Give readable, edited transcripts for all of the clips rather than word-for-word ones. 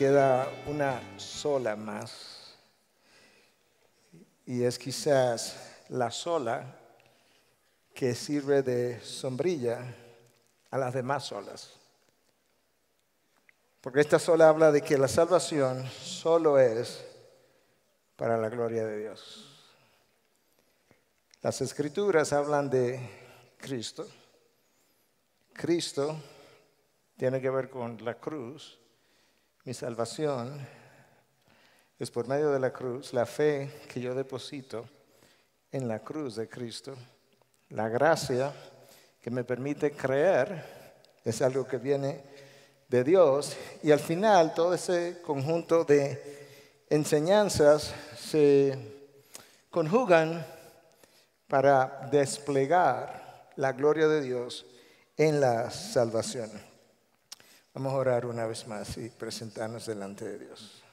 queda una sola más, y es quizás la sola que sirve de sombrilla a las demás solas. Porque esta sola habla de que la salvación solo es para la gloria de Dios. Las Escrituras hablan de Cristo. Cristo tiene que ver con la cruz. Mi salvación es por medio de la cruz, la fe que yo deposito en la cruz de Cristo. La gracia que me permite creer es algo que viene de Dios, y al final todo ese conjunto de enseñanzas se conjugan para desplegar la gloria de Dios en la salvación. Vamos a orar una vez más y presentarnos delante de Dios.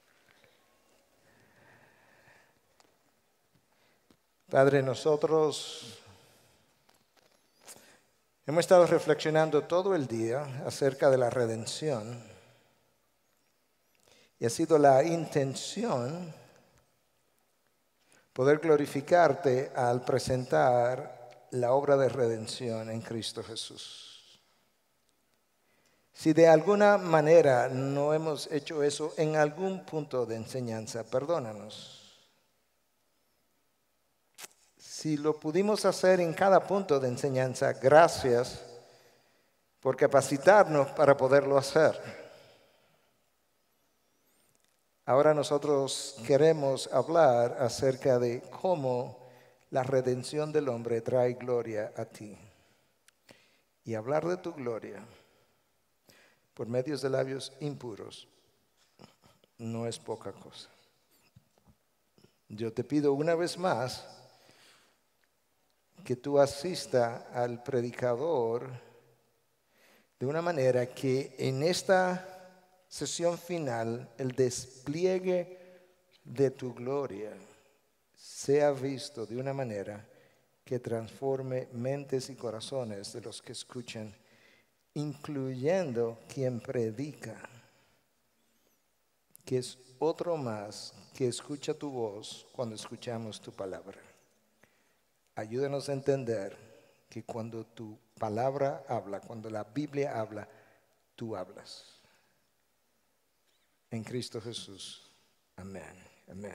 Padre, nosotros hemos estado reflexionando todo el día acerca de la redención, y ha sido la intención poder glorificarte al presentar la obra de redención en Cristo Jesús. Si de alguna manera no hemos hecho eso en algún punto de enseñanza, perdónanos. Si lo pudimos hacer en cada punto de enseñanza, gracias por capacitarnos para poderlo hacer. Ahora nosotros queremos hablar acerca de cómo la redención del hombre trae gloria a ti. Y hablar de tu gloria por medios de labios impuros no es poca cosa. Yo te pido una vez más que tú asista al predicador de una manera que en esta sesión final el despliegue de tu gloria sea visto de una manera que transforme mentes y corazones de los que escuchan, incluyendo quien predica, que es otro más que escucha tu voz cuando escuchamos tu palabra. Ayúdanos a entender que cuando tu palabra habla, cuando la Biblia habla, tú hablas. En Cristo Jesús. Amén. Amén.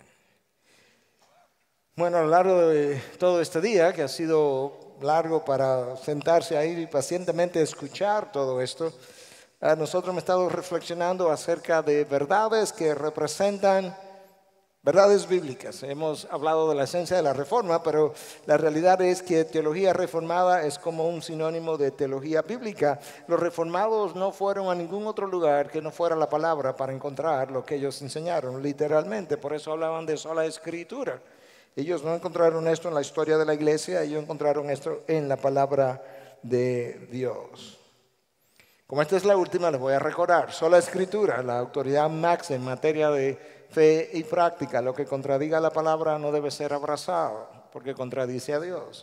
Bueno, a lo largo de todo este día, que ha sido largo para sentarse ahí y pacientemente escuchar todo esto, nosotros hemos estado reflexionando acerca de verdades que representan verdades bíblicas. Hemos hablado de la esencia de la reforma, pero la realidad es que teología reformada es como un sinónimo de teología bíblica. Los reformados no fueron a ningún otro lugar que no fuera la palabra para encontrar lo que ellos enseñaron, literalmente. Por eso hablaban de sola escritura. Ellos no encontraron esto en la historia de la iglesia, ellos encontraron esto en la palabra de Dios. Como esta es la última, les voy a recordar. Sola escritura, la autoridad máxima en materia de fe y práctica. Lo que contradiga la palabra no debe ser abrazado, porque contradice a Dios.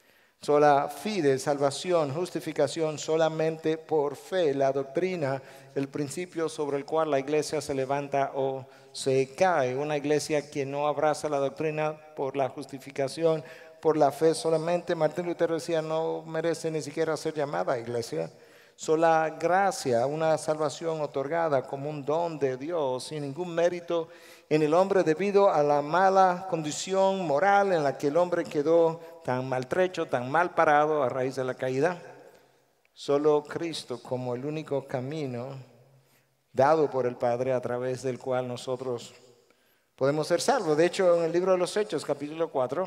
Sola fide, salvación, justificación solamente por fe. La doctrina, el principio sobre el cual la iglesia se levanta o se cae. Una iglesia que no abraza la doctrina por la justificación, por la fe solamente, Martín Lutero decía, no merece ni siquiera ser llamada iglesia. Sola gracia, una salvación otorgada como un don de Dios, sin ningún mérito en el hombre debido a la mala condición moral en la que el hombre quedó tan maltrecho, tan mal parado a raíz de la caída. Solo Cristo como el único camino dado por el Padre a través del cual nosotros podemos ser salvos. De hecho, en el libro de los Hechos, capítulo 4,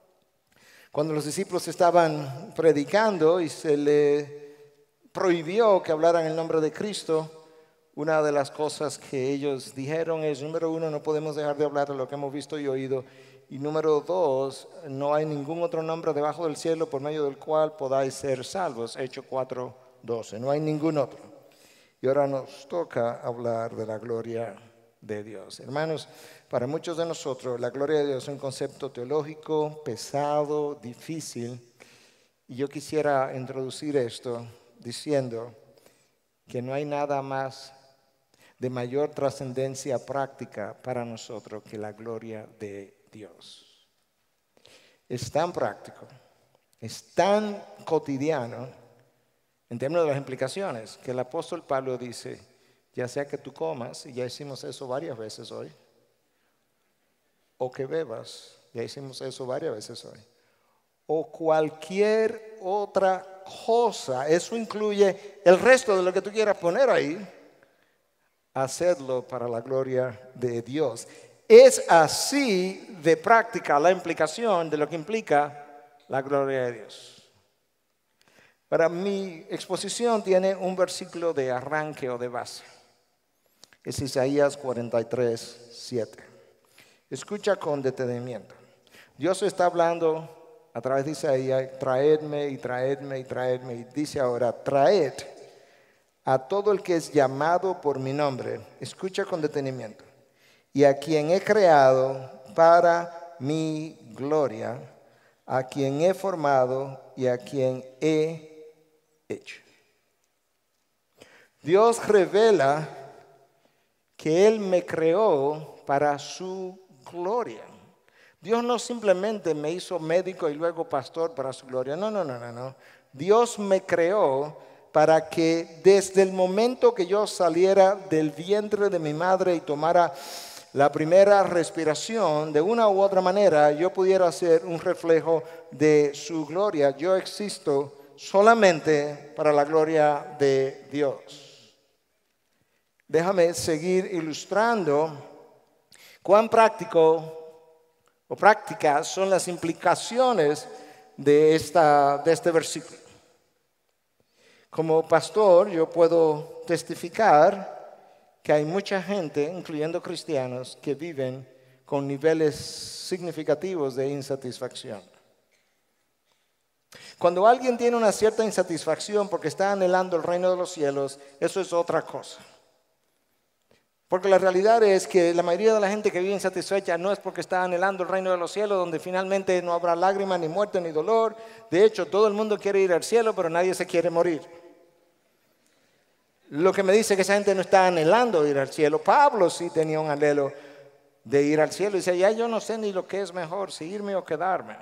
cuando los discípulos estaban predicando y se le prohibió que hablaran el nombre de Cristo, una de las cosas que ellos dijeron es, número uno, no podemos dejar de hablar de lo que hemos visto y oído, y número dos, no hay ningún otro nombre debajo del cielo por medio del cual podáis ser salvos. Hechos 4:12, no hay ningún otro. Y ahora nos toca hablar de la gloria de Dios. Hermanos, para muchos de nosotros la gloria de Dios es un concepto teológico, pesado, difícil, y yo quisiera introducir esto diciendo que no hay nada más, de mayor trascendencia práctica para nosotros que la gloria de Dios. Es tan práctico, es tan cotidiano en términos de las implicaciones que el apóstol Pablo dice, ya sea que tú comas, y ya hicimos eso varias veces hoy, o que bebas, ya hicimos eso varias veces hoy, o cualquier otra cosa, eso incluye el resto de lo que tú quieras poner ahí, hacerlo para la gloria de Dios. Es así de práctica la implicación de lo que implica la gloria de Dios. Para mi exposición tiene un versículo de arranque o de base. Es Isaías 43, 7. Escucha con detenimiento. Dios está hablando a través de Isaías, traedme y traedme y traedme. Y dice ahora, traed a todo el que es llamado por mi nombre. Escucha con detenimiento. Y a quien he creado para mi gloria, a quien he formado y a quien he hecho. Dios revela que Él me creó para su gloria. Dios no simplemente me hizo médico y luego pastor para su gloria. No. Dios me creó para que desde el momento que yo saliera del vientre de mi madre y tomara la primera respiración, de una u otra manera, yo pudiera ser un reflejo de su gloria. Yo existo solamente para la gloria de Dios. Déjame seguir ilustrando cuán práctico o prácticas son las implicaciones de este versículo. Como pastor, yo puedo testificar que hay mucha gente, incluyendo cristianos, que viven con niveles significativos de insatisfacción. Cuando alguien tiene una cierta insatisfacción porque está anhelando el reino de los cielos, eso es otra cosa. Porque la realidad es que la mayoría de la gente que vive insatisfecha no es porque está anhelando el reino de los cielos, donde finalmente no habrá lágrimas, ni muerte, ni dolor. De hecho, todo el mundo quiere ir al cielo, pero nadie se quiere morir. Lo que me dice que esa gente no está anhelando ir al cielo. Pablo sí tenía un anhelo de ir al cielo. Y dice, ya yo no sé ni lo que es mejor, si irme o quedarme.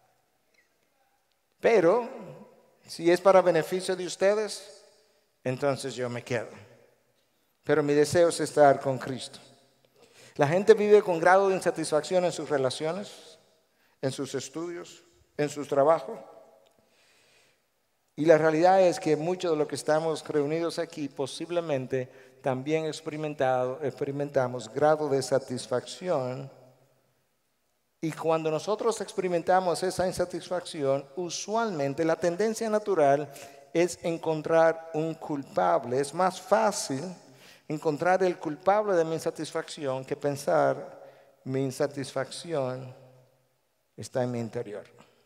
Pero, si es para beneficio de ustedes, entonces yo me quedo. Pero mi deseo es estar con Cristo. La gente vive con grado de insatisfacción en sus relaciones, en sus estudios, en sus trabajos. Y la realidad es que muchos de los que estamos reunidos aquí posiblemente también experimentamos grado de satisfacción. Y cuando nosotros experimentamos esa insatisfacción, usualmente la tendencia natural es encontrar un culpable. Es más fácil encontrar el culpable de mi insatisfacción que pensar mi insatisfacción está en mi interior.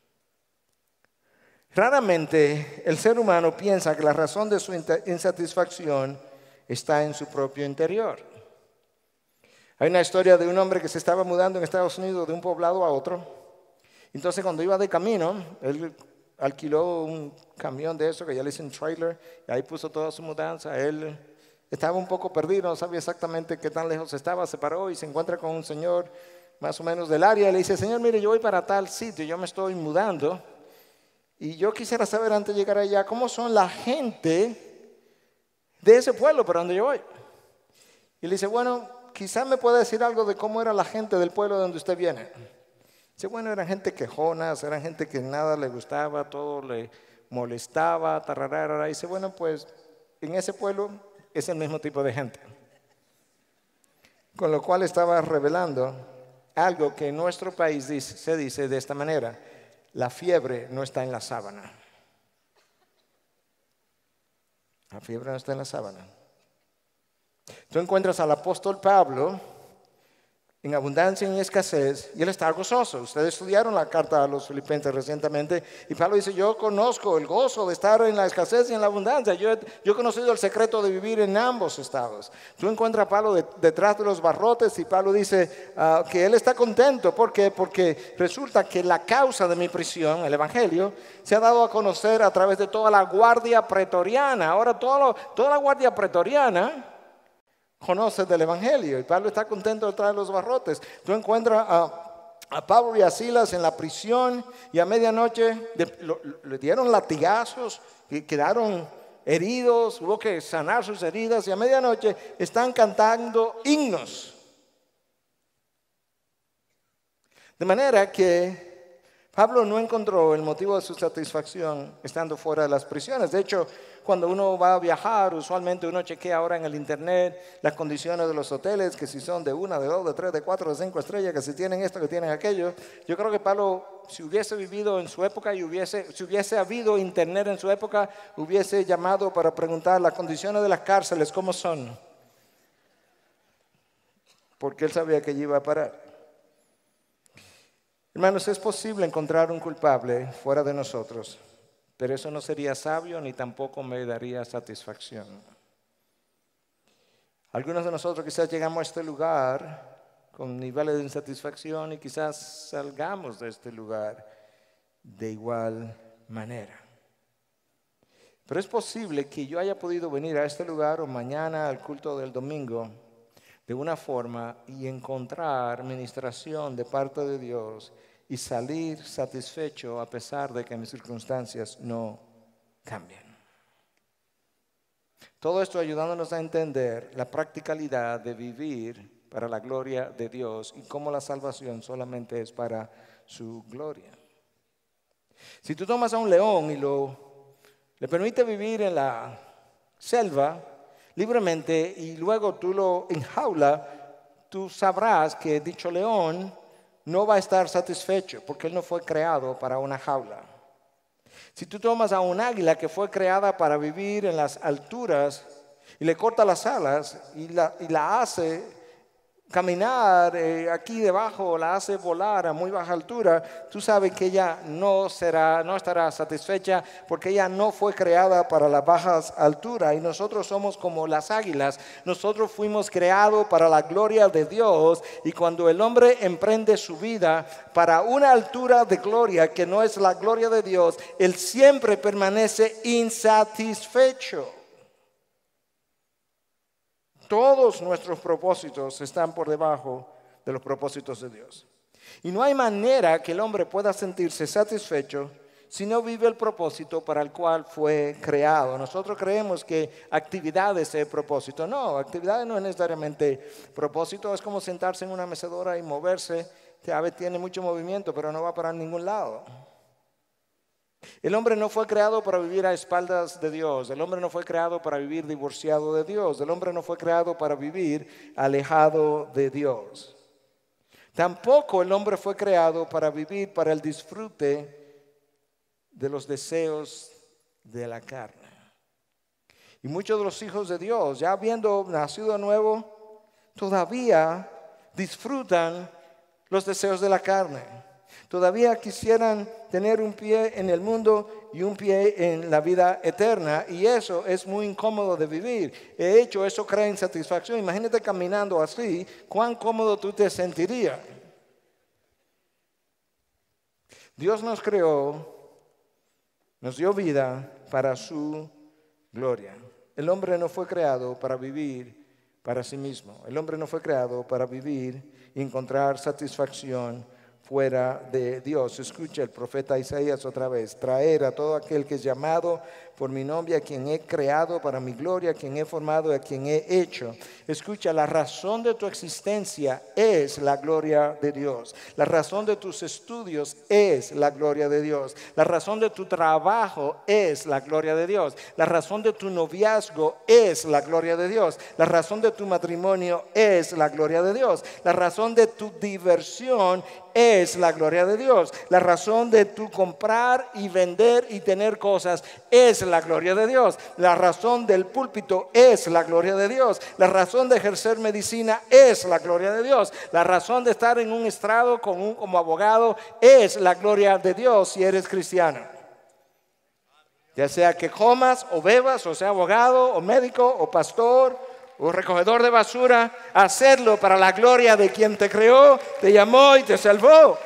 Raramente el ser humano piensa que la razón de su insatisfacción está en su propio interior. Hay una historia de un hombre que se estaba mudando en Estados Unidos de un poblado a otro. Entonces cuando iba de camino, él alquiló un camión de eso que ya le dicen trailer, y ahí puso toda su mudanza. Él estaba un poco perdido, no sabía exactamente qué tan lejos estaba, se paró y se encuentra con un señor más o menos del área. Le dice, señor, mire, yo voy para tal sitio, yo me estoy mudando. Y yo quisiera saber antes de llegar allá, ¿cómo son la gente de ese pueblo para donde yo voy? Y le dice, bueno, quizás me pueda decir algo de cómo era la gente del pueblo de donde usted viene. Dice, bueno, eran gente quejonas, eran gente que nada le gustaba, todo le molestaba, tararara. Y dice, bueno, pues en ese pueblo es el mismo tipo de gente. Con lo cual estaba revelando algo que en nuestro país se dice de esta manera: la fiebre no está en la sábana. La fiebre no está en la sábana. Tú encuentras al apóstol Pablo en abundancia y en escasez, y él está gozoso. Ustedes estudiaron la carta a los Filipenses recientemente, y Pablo dice, yo conozco el gozo de estar en la escasez y en la abundancia. Yo he conocido el secreto de vivir en ambos estados. Tú encuentras a Pablo detrás de los barrotes, y Pablo dice que él está contento. ¿Por qué? Porque resulta que la causa de mi prisión, el evangelio, se ha dado a conocer a través de toda la guardia pretoriana. Ahora toda la guardia pretoriana conoce del Evangelio. Y Pablo está contento de traer los barrotes. Tú encuentras a Pablo y a Silas en la prisión y a medianoche le dieron latigazos y quedaron heridos. Hubo que sanar sus heridas y a medianoche están cantando himnos. De manera que Pablo no encontró el motivo de su satisfacción estando fuera de las prisiones. De hecho, cuando uno va a viajar, usualmente uno chequea ahora en el internet las condiciones de los hoteles, que si son de 1, de 2, de 3, de 4, de 5 estrellas, que si tienen esto, que tienen aquello. Yo creo que Pablo, si hubiese vivido en su época y si hubiese habido internet en su época, hubiese llamado para preguntar las condiciones de las cárceles, ¿cómo son? Porque él sabía que allí iba a parar. Hermanos, es posible encontrar un culpable fuera de nosotros, pero eso no sería sabio ni tampoco me daría satisfacción. Algunos de nosotros quizás llegamos a este lugar con niveles de insatisfacción y quizás salgamos de este lugar de igual manera. Pero es posible que yo haya podido venir a este lugar o mañana al culto del domingo de una forma y encontrar ministración de parte de Dios y salir satisfecho a pesar de que mis circunstancias no cambien. Todo esto ayudándonos a entender la practicalidad de vivir para la gloria de Dios y cómo la salvación solamente es para su gloria. Si tú tomas a un león y le permites vivir en la selva libremente y luego tú lo enjaulas, tú sabrás que dicho león no va a estar satisfecho porque él no fue creado para una jaula. Si tú tomas a un águila que fue creada para vivir en las alturas y le cortas las alas y la hace caminar aquí debajo, la hace volar a muy baja altura, tú sabes que ella no estará satisfecha porque ella no fue creada para las bajas alturas y nosotros somos como las águilas. Nosotros fuimos creados para la gloria de Dios y cuando el hombre emprende su vida para una altura de gloria que no es la gloria de Dios, él siempre permanece insatisfecho. Todos nuestros propósitos están por debajo de los propósitos de Dios. Y no hay manera que el hombre pueda sentirse satisfecho si no vive el propósito para el cual fue creado. Nosotros creemos que actividades es propósito. No, actividades no es necesariamente propósito. Es como sentarse en una mecedora y moverse. A veces tiene mucho movimiento, pero no va para ningún lado. El hombre no fue creado para vivir a espaldas de Dios. El hombre no fue creado para vivir divorciado de Dios. El hombre no fue creado para vivir alejado de Dios. Tampoco el hombre fue creado para vivir para el disfrute de los deseos de la carne. Y muchos de los hijos de Dios, ya habiendo nacido de nuevo, todavía disfrutan los deseos de la carne. Todavía quisieran tener un pie en el mundo y un pie en la vida eterna. Y eso es muy incómodo de vivir. De hecho, eso crea insatisfacción. Imagínate caminando así, cuán cómodo tú te sentirías. Dios nos creó, nos dio vida para su gloria. El hombre no fue creado para vivir para sí mismo. El hombre no fue creado para vivir y encontrar satisfacción fuera de Dios. Escucha el profeta Isaías otra vez. Traer a todo aquel que es llamado por mi nombre, a quien he creado para mi gloria, a quien he formado, a quien he hecho. Escucha, la razón de tu existencia es la gloria de Dios. La razón de tus estudios es la gloria de Dios. La razón de tu trabajo es la gloria de Dios. La razón de tu noviazgo es la gloria de Dios. La razón de tu matrimonio es la gloria de Dios. La razón de tu diversión es la gloria de Dios. La razón de tu comprar y vender y tener cosas es la gloria de Dios. La razón del púlpito es la gloria de Dios. La razón de ejercer medicina es la gloria de Dios. La razón de estar en un estrado como abogado es la gloria de Dios si eres cristiano. Ya sea que comas o bebas, o sea abogado o médico o pastor o recogedor de basura, hacerlo para la gloria de quien te creó, te llamó y te salvó.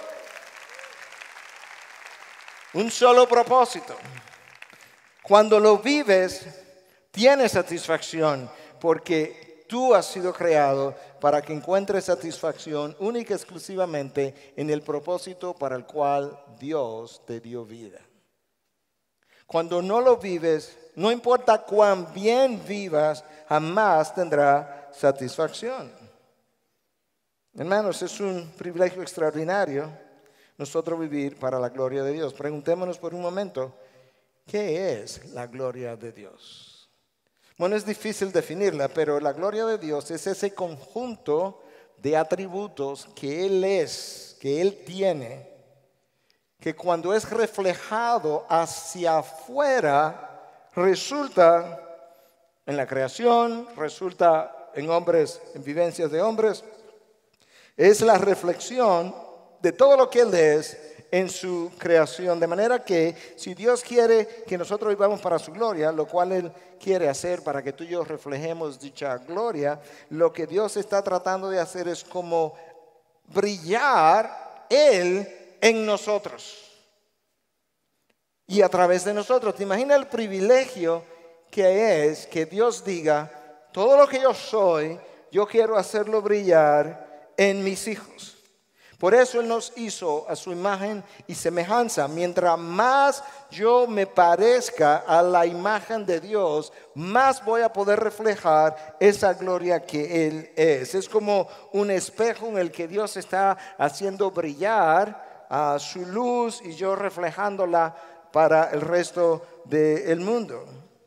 Un solo propósito. Cuando lo vives, tienes satisfacción porque tú has sido creado para que encuentres satisfacción única y exclusivamente en el propósito para el cual Dios te dio vida. Cuando no lo vives, no importa cuán bien vivas, jamás tendrá satisfacción. Hermanos, es un privilegio extraordinario nosotros vivir para la gloria de Dios. Preguntémonos por un momento, ¿qué es la gloria de Dios? Bueno, es difícil definirla, pero la gloria de Dios es ese conjunto de atributos que Él es, que Él tiene, que cuando es reflejado hacia afuera, resulta en la creación, resulta en hombres, en vivencias de hombres. Es la reflexión de todo lo que Él es en su creación. De manera que si Dios quiere que nosotros vivamos para su gloria, lo cual Él quiere hacer para que tú y yo reflejemos dicha gloria, lo que Dios está tratando de hacer es como brillar Él en nosotros y a través de nosotros. ¿Te imaginas el privilegio que es que Dios diga, todo lo que yo soy, yo quiero hacerlo brillar en mis hijos? Por eso Él nos hizo a su imagen y semejanza. Mientras más yo me parezca a la imagen de Dios, más voy a poder reflejar esa gloria que Él es. Es como un espejo en el que Dios está haciendo brillar a su luz y yo reflejándola para el resto del mundo.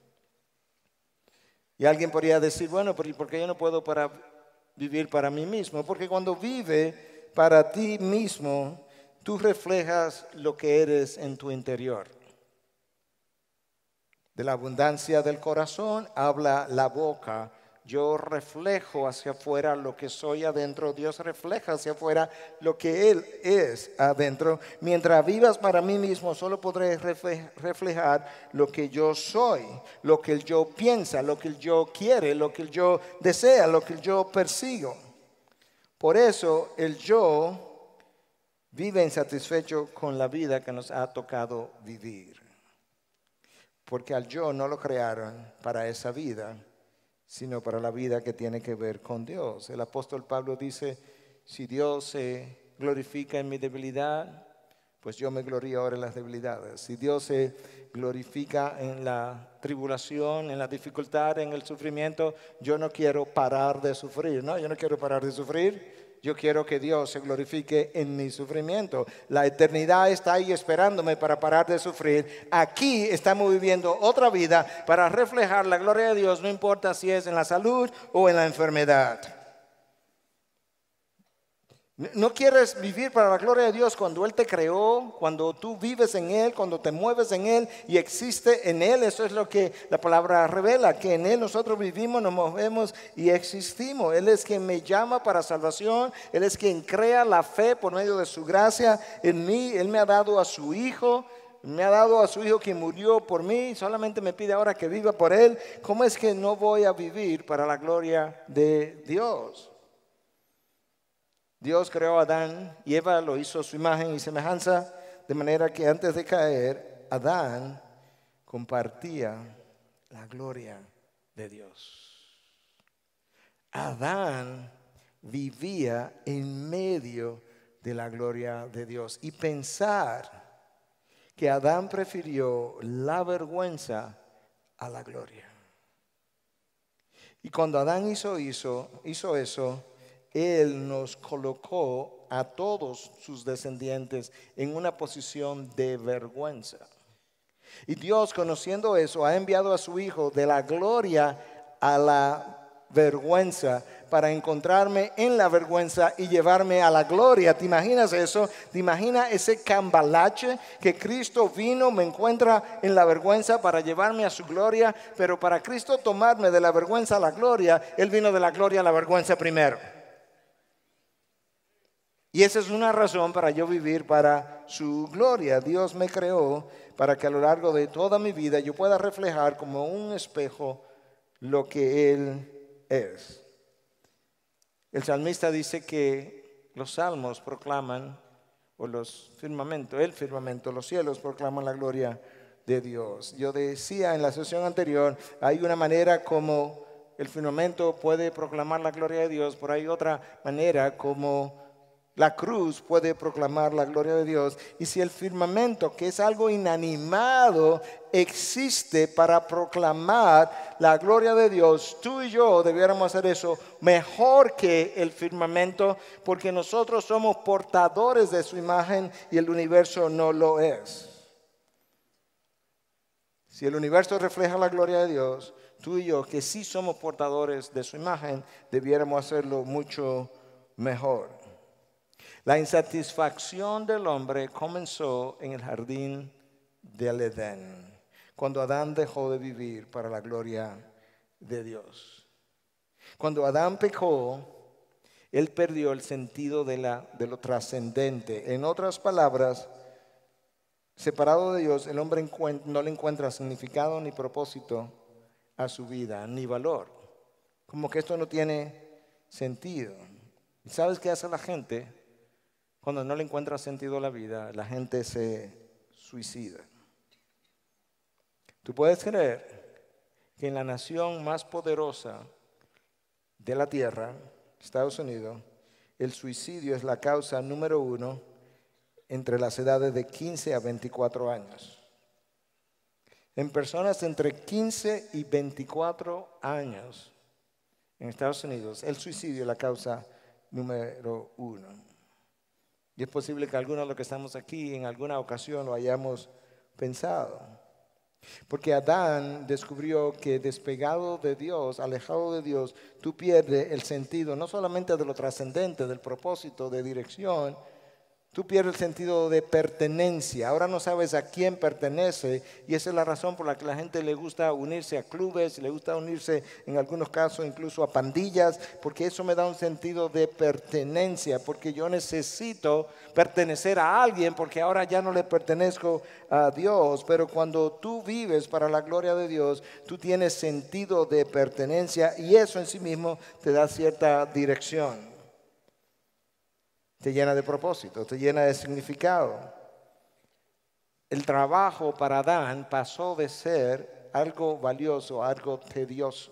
Y alguien podría decir, bueno, pero ¿por qué yo no puedo vivir para mí mismo? Porque cuando vive para ti mismo, tú reflejas lo que eres en tu interior. De la abundancia del corazón habla la boca. Yo reflejo hacia afuera lo que soy adentro. Dios refleja hacia afuera lo que Él es adentro. Mientras vivas para mí mismo, solo podré reflejar lo que yo soy, lo que el yo piensa, lo que el yo quiere, lo que el yo desea, lo que el yo persigo. Por eso el yo vive insatisfecho con la vida que nos ha tocado vivir. Porque al yo no lo crearon para esa vida, sino para la vida que tiene que ver con Dios. El apóstol Pablo dice, si Dios se glorifica en mi debilidad, pues yo me glorío ahora en las debilidades. Si Dios se glorifica en la tribulación, en la dificultad, en el sufrimiento, yo no quiero parar de sufrir. No, yo no quiero parar de sufrir. Yo quiero que Dios se glorifique en mi sufrimiento. La eternidad está ahí esperándome para parar de sufrir. Aquí estamos viviendo otra vida para reflejar la gloria de Dios, no importa si es en la salud o en la enfermedad. ¿No quieres vivir para la gloria de Dios cuando Él te creó, cuando tú vives en Él, cuando te mueves en Él y existe en Él? Eso es lo que la palabra revela, que en Él nosotros vivimos, nos movemos y existimos. Él es quien me llama para salvación, Él es quien crea la fe por medio de su gracia en mí. Él me ha dado a su Hijo. Me ha dado a su Hijo que murió por mí, solamente me pide ahora que viva por Él. ¿Cómo es que no voy a vivir para la gloria de Dios? Dios creó a Adán y Eva lo hizo a su imagen y semejanza, de manera que antes de caer, Adán compartía la gloria de Dios. Adán vivía en medio de la gloria de Dios. Y pensar que Adán prefirió la vergüenza a la gloria. Y cuando Adán hizo eso, Él nos colocó a todos sus descendientes en una posición de vergüenza. Y Dios, conociendo eso, ha enviado a su Hijo de la gloria a la vergüenza para encontrarme en la vergüenza y llevarme a la gloria. ¿Te imaginas eso? ¿Te imaginas ese cambalache que Cristo vino, me encuentra en la vergüenza para llevarme a su gloria? Pero para Cristo tomarme de la vergüenza a la gloria, Él vino de la gloria a la vergüenza primero. Y esa es una razón para yo vivir para su gloria. Dios me creó para que a lo largo de toda mi vida yo pueda reflejar como un espejo lo que Él es. El salmista dice que los salmos proclaman, o el firmamento, los cielos proclaman la gloria de Dios. Yo decía en la sesión anterior, hay una manera como el firmamento puede proclamar la gloria de Dios, por ahí otra manera como la cruz puede proclamar la gloria de Dios. Y si el firmamento, que es algo inanimado, existe para proclamar la gloria de Dios, tú y yo debiéramos hacer eso mejor que el firmamento, porque nosotros somos portadores de su imagen y el universo no lo es. Si el universo refleja la gloria de Dios, tú y yo, que sí somos portadores de su imagen, debiéramos hacerlo mucho mejor. La insatisfacción del hombre comenzó en el jardín del Edén, cuando Adán dejó de vivir para la gloria de Dios. Cuando Adán pecó, él perdió el sentido de lo trascendente. En otras palabras, separado de Dios, el hombre no le encuentra significado ni propósito a su vida, ni valor. Como que esto no tiene sentido. ¿Y sabes qué hace la gente? Cuando no le encuentra sentido a la vida, la gente se suicida. Tú puedes creer que en la nación más poderosa de la tierra, Estados Unidos, el suicidio es la causa número 1 entre las edades de 15 a 24 años. En personas entre 15 y 24 años en Estados Unidos, el suicidio es la causa número 1. Y es posible que algunos de los que estamos aquí en alguna ocasión lo hayamos pensado. Porque Adán descubrió que despegado de Dios, alejado de Dios, tú pierdes el sentido no solamente de lo trascendente, del propósito, de dirección. Tú pierdes el sentido de pertenencia. Ahora no sabes a quién pertenece y esa es la razón por la que a la gente le gusta unirse a clubes, le gusta unirse en algunos casos incluso a pandillas, porque eso me da un sentido de pertenencia, porque yo necesito pertenecer a alguien porque ahora ya no le pertenezco a Dios. Pero cuando tú vives para la gloria de Dios, tú tienes sentido de pertenencia y eso en sí mismo te da cierta dirección. Te llena de propósito, te llena de significado. El trabajo para Adán pasó de ser algo valioso a algo tedioso.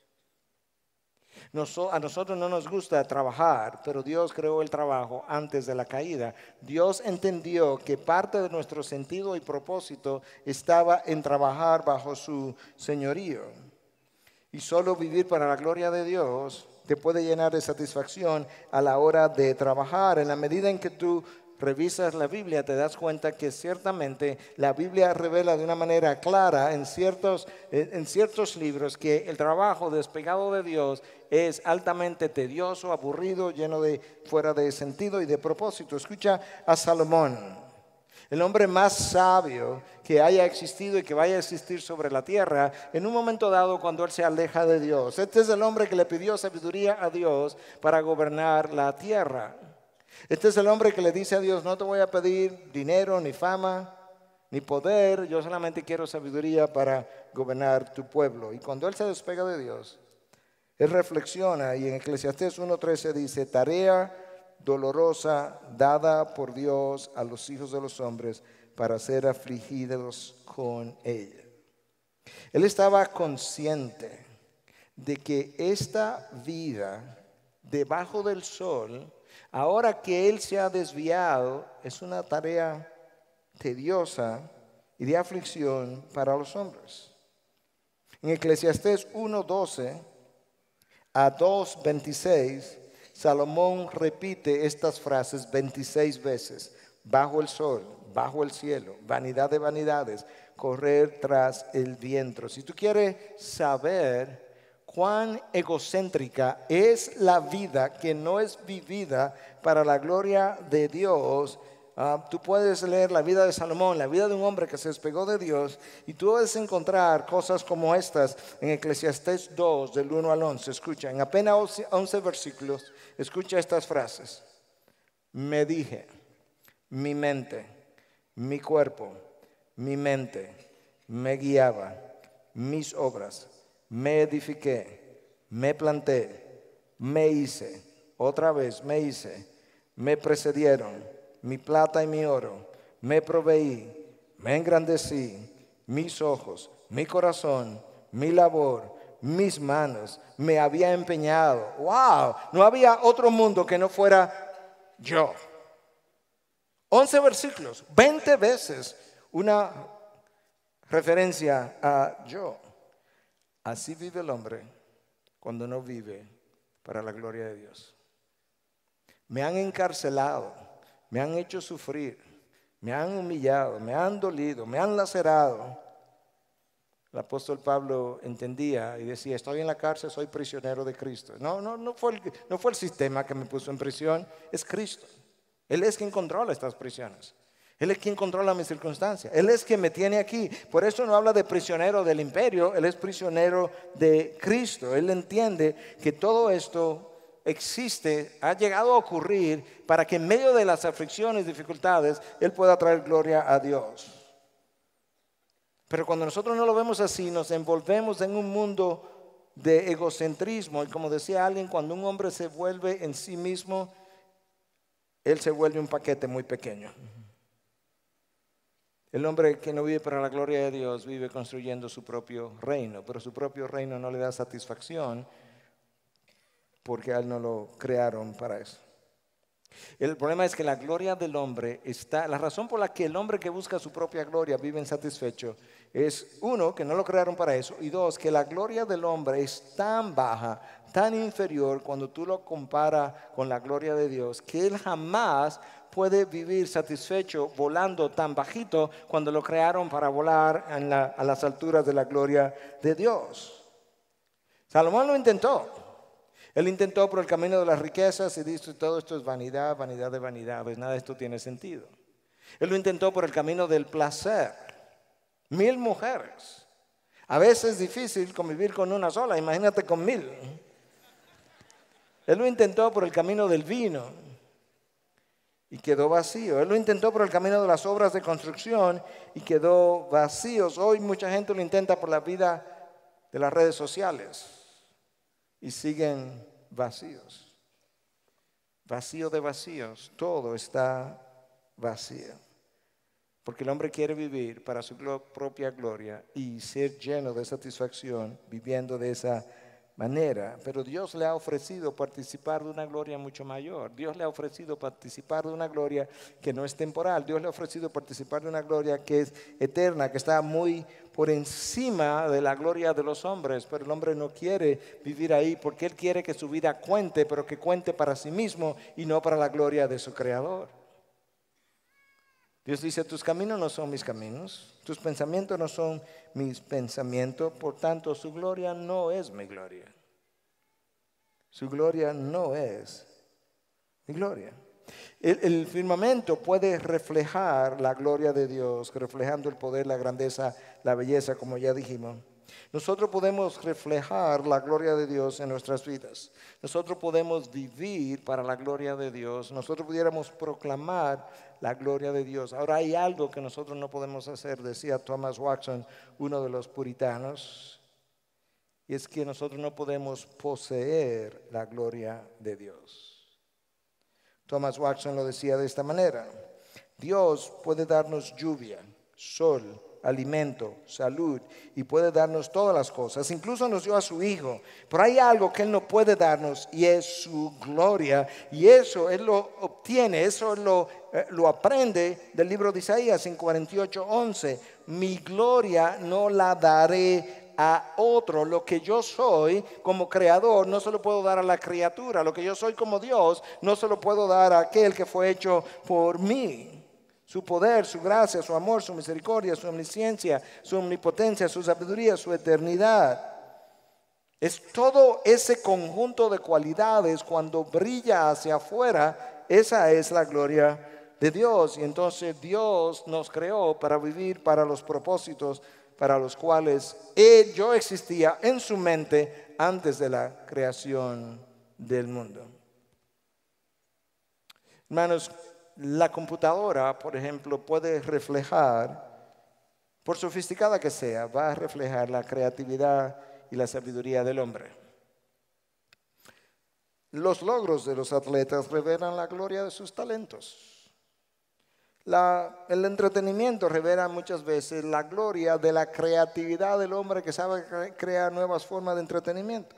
A nosotros no nos gusta trabajar, pero Dios creó el trabajo antes de la caída. Dios entendió que parte de nuestro sentido y propósito estaba en trabajar bajo su señorío. Y solo vivir para la gloria de Dios te puede llenar de satisfacción a la hora de trabajar. En la medida en que tú revisas la Biblia, te das cuenta que ciertamente la Biblia revela de una manera clara en ciertos libros que el trabajo despegado de Dios es altamente tedioso, aburrido, lleno de fuera de sentido y de propósito. Escucha a Salomón, el hombre más sabio que haya existido y que vaya a existir sobre la tierra, en un momento dado cuando él se aleja de Dios. Este es el hombre que le pidió sabiduría a Dios para gobernar la tierra. Este es el hombre que le dice a Dios: no te voy a pedir dinero, ni fama, ni poder, yo solamente quiero sabiduría para gobernar tu pueblo. Y cuando él se despega de Dios, él reflexiona y en Eclesiastés 1:13 dice: tarea dolorosa dada por Dios a los hijos de los hombres para ser afligidos con ella. Él estaba consciente de que esta vida debajo del sol, ahora que él se ha desviado, es una tarea tediosa y de aflicción para los hombres. En Eclesiastés 1:12 a 2:26, Salomón repite estas frases 26 veces. Bajo el sol, bajo el cielo, vanidad de vanidades, correr tras el viento. Si tú quieres saber cuán egocéntrica es la vida que no es vivida para la gloria de Dios, tú puedes leer la vida de Salomón, la vida de un hombre que se despegó de Dios, y tú puedes encontrar cosas como estas en Eclesiastés 2, del 1 al 11. Escucha, en apenas 11 versículos, escucha estas frases. Me dije, mi mente, mi cuerpo, mi mente, me guiaba, mis obras, me edifiqué, me planté, me hice, otra vez me hice, me precedieron. Mi plata y mi oro, me proveí, me engrandecí, mis ojos, mi corazón, mi labor, mis manos, me había empeñado. ¡Wow! No había otro mundo que no fuera yo. 11 versículos, 20 veces una referencia a yo. Así vive el hombre cuando no vive para la gloria de Dios. Me han encarcelado, me han hecho sufrir, me han humillado, me han dolido, me han lacerado. El apóstol Pablo entendía y decía, estoy en la cárcel, soy prisionero de Cristo. No fue el sistema que me puso en prisión, es Cristo. Él es quien controla estas prisiones. Él es quien controla mis circunstancias. Él es quien me tiene aquí. Por eso no habla de prisionero del imperio, Él es prisionero de Cristo. Él entiende que todo esto existe, ha llegado a ocurrir para que en medio de las aflicciones y dificultades Él pueda traer gloria a Dios. Pero cuando nosotros no lo vemos así, nos envolvemos en un mundo de egocentrismo. Y como decía alguien, cuando un hombre se vuelve en sí mismo, él se vuelve un paquete muy pequeño. El hombre que no vive para la gloria de Dios vive construyendo su propio reino, pero su propio reino no le da satisfacción porque a él no lo crearon para eso. El problema es que la gloria del hombre está, la razón por la que el hombre que busca su propia gloria vive insatisfecho es, uno, que no lo crearon para eso, y dos, que la gloria del hombre es tan baja, tan inferior cuando tú lo comparas con la gloria de Dios, que él jamás puede vivir satisfecho volando tan bajito cuando lo crearon para volar a las alturas de la gloria de Dios. Salomón lo intentó. Él intentó por el camino de las riquezas y dice, todo esto es vanidad, vanidad de vanidades, nada de esto tiene sentido. Él lo intentó por el camino del placer. 1000 mujeres. A veces es difícil convivir con una sola, imagínate con 1000. Él lo intentó por el camino del vino y quedó vacío. Él lo intentó por el camino de las obras de construcción y quedó vacío. Hoy mucha gente lo intenta por la vida de las redes sociales. Y siguen vacíos. Vacío de vacíos. Todo está vacío. Porque el hombre quiere vivir para su propia gloria y ser lleno de satisfacción viviendo de esa manera. Pero Dios le ha ofrecido participar de una gloria mucho mayor. Dios le ha ofrecido participar de una gloria que no es temporal. Dios le ha ofrecido participar de una gloria que es eterna, que está muy por encima de la gloria de los hombres. Pero el hombre no quiere vivir ahí porque él quiere que su vida cuente, pero que cuente para sí mismo y no para la gloria de su Creador. Dios dice, tus caminos no son mis caminos, tus pensamientos no son mis pensamientos, por tanto su gloria no es mi gloria. Su gloria no es mi gloria. El firmamento puede reflejar la gloria de Dios, reflejando el poder, la grandeza, la belleza, como ya dijimos. Nosotros podemos reflejar la gloria de Dios en nuestras vidas. Nosotros podemos vivir para la gloria de Dios. Nosotros pudiéramos proclamar la gloria de Dios. Ahora hay algo que nosotros no podemos hacer, decía Thomas Watson, uno de los puritanos, y es que nosotros no podemos poseer la gloria de Dios. Thomas Watson lo decía de esta manera: Dios puede darnos lluvia, sol, alimento, salud, y puede darnos todas las cosas. Incluso nos dio a su Hijo. Pero hay algo que Él no puede darnos y es su gloria. Y eso Él lo obtiene, eso lo aprende del libro de Isaías en 48:11. Mi gloria no la daré a otro. Lo que yo soy como creador no se lo puedo dar a la criatura. Lo que yo soy como Dios no se lo puedo dar a aquel que fue hecho por mí. Su poder, su gracia, su amor, su misericordia, su omnisciencia, su omnipotencia, su sabiduría, su eternidad. Es todo ese conjunto de cualidades cuando brilla hacia afuera, esa es la gloria de Dios. Y entonces Dios nos creó para vivir para los propósitos para los cuales yo existía en su mente antes de la creación del mundo. Hermanos, la computadora, por ejemplo, puede reflejar, por sofisticada que sea, va a reflejar la creatividad y la sabiduría del hombre. Los logros de los atletas revelan la gloria de sus talentos. El entretenimiento revela muchas veces la gloria de la creatividad del hombre que sabe crear nuevas formas de entretenimiento.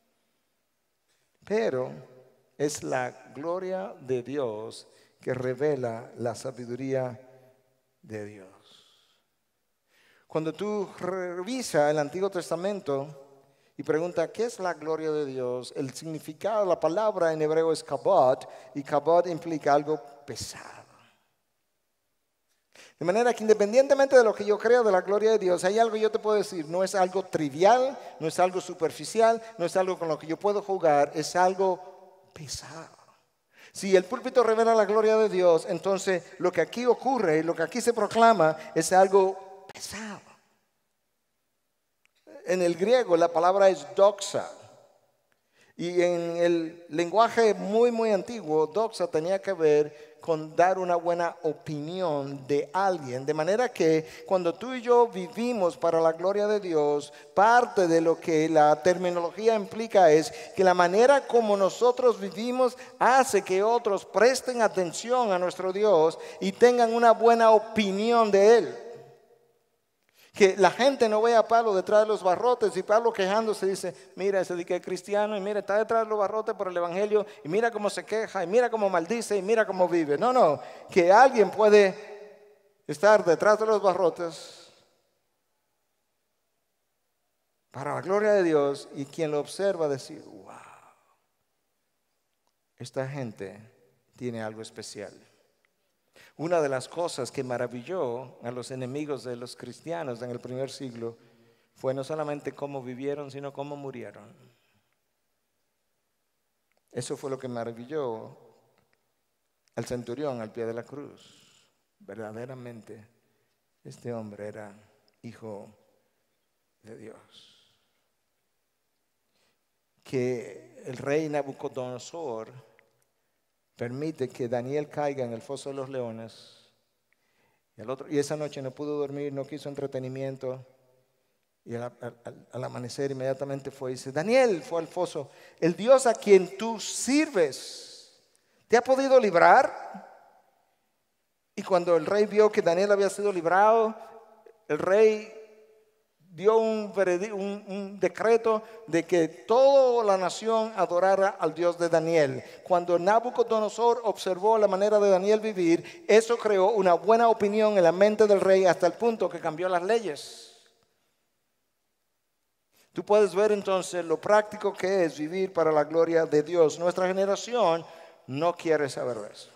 Pero es la gloria de Dios que revela la sabiduría de Dios. Cuando tú revisas el Antiguo Testamento y preguntas ¿qué es la gloria de Dios? El significado de la palabra en hebreo es kabod, y kabod implica algo pesado. De manera que independientemente de lo que yo creo de la gloria de Dios, hay algo que yo te puedo decir, no es algo trivial, no es algo superficial, no es algo con lo que yo puedo jugar, es algo pesado. Si el púlpito revela la gloria de Dios, entonces lo que aquí ocurre y lo que aquí se proclama es algo pesado. En el griego la palabra es doxa. Y en el lenguaje muy antiguo, doxa tenía que ver con dar una buena opinión de alguien. De manera que cuando tú y yo vivimos para la gloria de Dios, parte de lo que la terminología implica es que la manera como nosotros vivimos hace que otros presten atención a nuestro Dios y tengan una buena opinión de Él. Que la gente no vea a Pablo detrás de los barrotes y Pablo quejándose dice, mira ese de que es cristiano y mira está detrás de los barrotes por el evangelio y mira cómo se queja y mira cómo maldice y mira cómo vive. No, que alguien puede estar detrás de los barrotes para la gloria de Dios y quien lo observa decir, wow, esta gente tiene algo especial. Una de las cosas que maravilló a los enemigos de los cristianos en el primer siglo fue no solamente cómo vivieron, sino cómo murieron. Eso fue lo que maravilló al centurión al pie de la cruz. Verdaderamente, este hombre era hijo de Dios. Que el rey Nabucodonosor permite que Daniel caiga en el foso de los leones. Y esa noche no pudo dormir, no quiso entretenimiento. Y al amanecer inmediatamente fue y dice, Daniel, fue al foso, el Dios a quien tú sirves, ¿te ha podido librar? Y cuando el rey vio que Daniel había sido librado, el rey dio un decreto de que toda la nación adorara al Dios de Daniel. Cuando Nabucodonosor observó la manera de Daniel vivir, eso creó una buena opinión en la mente del rey hasta el punto que cambió las leyes. Tú puedes ver entonces lo práctico que es vivir para la gloria de Dios. Nuestra generación no quiere saber de eso.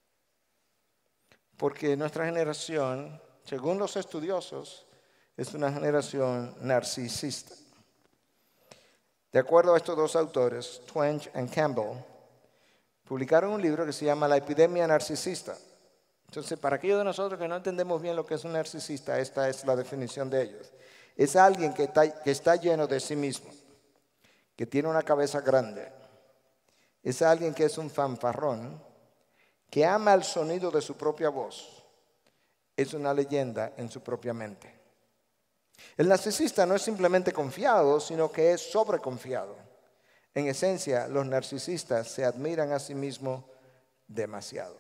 Porque nuestra generación, según los estudiosos, es una generación narcisista. De acuerdo a estos dos autores, Twenge y Campbell, publicaron un libro que se llama La epidemia narcisista. Entonces, para aquellos de nosotros que no entendemos bien lo que es un narcisista, esta es la definición de ellos. Es alguien que está lleno de sí mismo, que tiene una cabeza grande. Es alguien que es un fanfarrón, que ama el sonido de su propia voz. Es una leyenda en su propia mente. El narcisista no es simplemente confiado, sino que es sobreconfiado. En esencia, los narcisistas se admiran a sí mismos demasiado.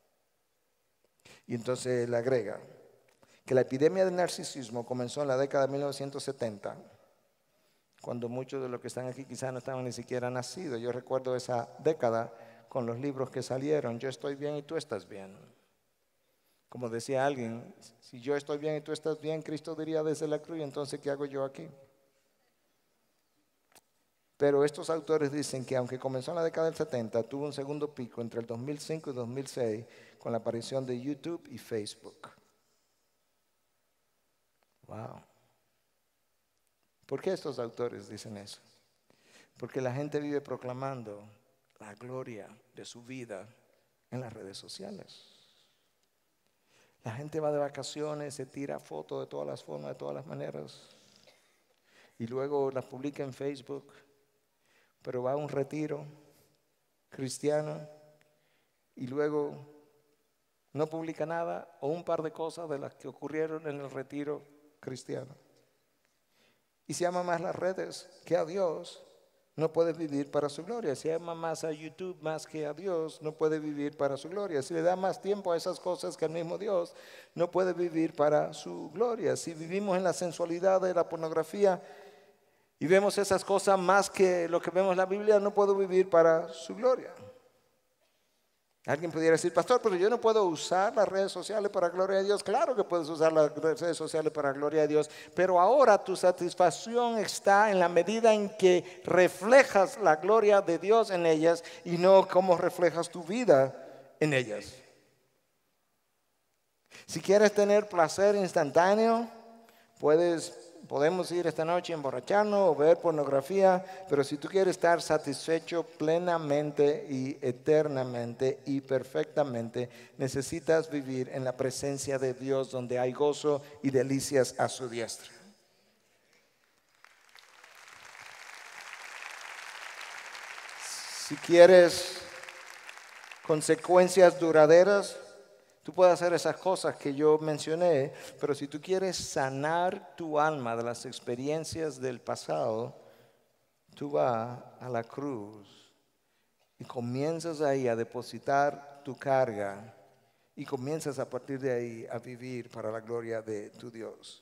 Y entonces él agrega que la epidemia del narcisismo comenzó en la década de 1970, cuando muchos de los que están aquí quizás no estaban ni siquiera nacidos. Yo recuerdo esa década con los libros que salieron, Yo estoy bien y tú estás bien. Como decía alguien, si yo estoy bien y tú estás bien, Cristo diría desde la cruz, entonces ¿qué hago yo aquí? Pero estos autores dicen que aunque comenzó en la década del 70, tuvo un segundo pico entre el 2005 y 2006 con la aparición de YouTube y Facebook. Wow. ¿Por qué estos autores dicen eso? Porque la gente vive proclamando la gloria de su vida en las redes sociales. La gente va de vacaciones, se tira fotos de todas las formas, de todas las maneras, y luego las publica en Facebook, pero va a un retiro cristiano y luego no publica nada o un par de cosas de las que ocurrieron en el retiro cristiano. Y se ama más las redes que a Dios, no puede vivir para su gloria. Si ama más a YouTube más que a Dios, no puede vivir para su gloria. Si le da más tiempo a esas cosas que al mismo Dios, no puede vivir para su gloria. Si vivimos en la sensualidad de la pornografía y vemos esas cosas más que lo que vemos en la Biblia, no puedo vivir para su gloria. Alguien pudiera decir, pastor, pero yo no puedo usar las redes sociales para gloria a Dios. Claro que puedes usar las redes sociales para gloria a Dios, pero ahora tu satisfacción está en la medida en que reflejas la gloria de Dios en ellas y no cómo reflejas tu vida en ellas. Si quieres tener placer instantáneo, podemos ir esta noche a emborracharnos o ver pornografía, pero si tú quieres estar satisfecho plenamente y eternamente y perfectamente, necesitas vivir en la presencia de Dios donde hay gozo y delicias a su diestra. Si quieres consecuencias duraderas, tú puedes hacer esas cosas que yo mencioné, pero si tú quieres sanar tu alma de las experiencias del pasado, tú vas a la cruz y comienzas ahí a depositar tu carga y comienzas a partir de ahí a vivir para la gloria de tu Dios.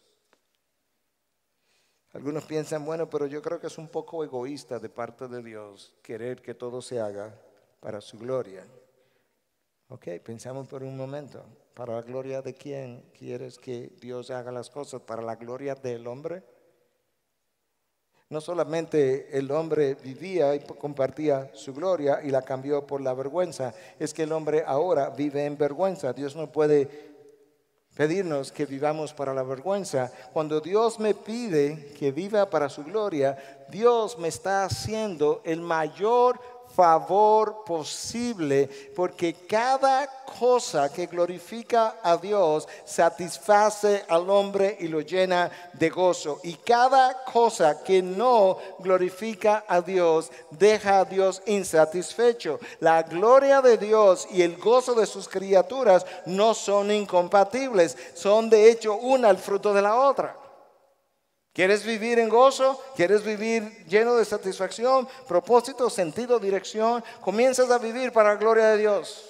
Algunos piensan, bueno, pero yo creo que es un poco egoísta de parte de Dios querer que todo se haga para su gloria. Ok, pensamos por un momento, ¿para la gloria de quién quieres que Dios haga las cosas? ¿Para la gloria del hombre? No solamente el hombre vivía y compartía su gloria y la cambió por la vergüenza, es que el hombre ahora vive en vergüenza. Dios no puede pedirnos que vivamos para la vergüenza. Cuando Dios me pide que viva para su gloria, Dios me está haciendo el mayor favor posible, porque cada cosa que glorifica a Dios satisface al hombre y lo llena de gozo, y cada cosa que no glorifica a Dios deja a Dios insatisfecho. La gloria de Dios y el gozo de sus criaturas no son incompatibles, son de hecho una el fruto de la otra. ¿Quieres vivir en gozo? ¿Quieres vivir lleno de satisfacción, propósito, sentido, dirección? Comienzas a vivir para la gloria de Dios.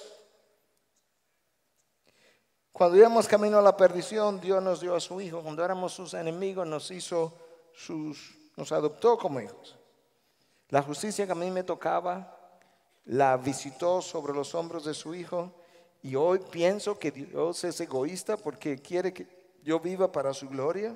Cuando íbamos camino a la perdición, Dios nos dio a su Hijo. Cuando éramos sus enemigos, nos adoptó como hijos. La justicia que a mí me tocaba, la visitó sobre los hombros de su Hijo. Y hoy pienso que Dios es egoísta porque quiere que yo viva para su gloria.